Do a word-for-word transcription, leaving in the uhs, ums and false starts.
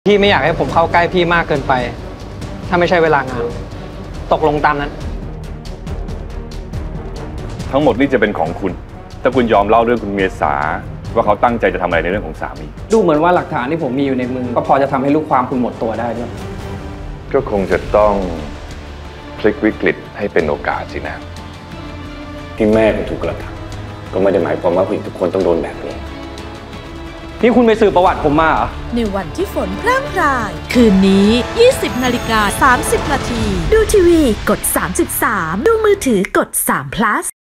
พี่ไม่อยากให้ผมเข้าใกล้พี่มากเกินไปถ้าไม่ใช่เวลางานตกลงตามนั้นทั้งหมดนี่จะเป็นของคุณถ้าคุณยอมเล่าเรื่องคุณเมษาว่าเขาตั้งใจจะทำอะไรในเรื่องของสามีดูเหมือนว่าหลักฐานที่ผมมีอยู่ในมือก็พอจะทำให้ลูกความคุณหมดตัวได้ด้วยก็คงจะต้องพลิกวิกฤตให้เป็นโอกาสสินะที่แม่คุณถูกกระทำก็ไม่ได้หมายความว่าผู้หญิงทุกคนต้องโดนแบบนี้นี่คุณไปสืบประวัติผมมาเหรอในวันที่ฝนพร่างพรายคืนนี้ ยี่สิบนาฬิกาสามสิบนาทีดูทีวีกดสามสิบสามดูมือถือกดสาม plus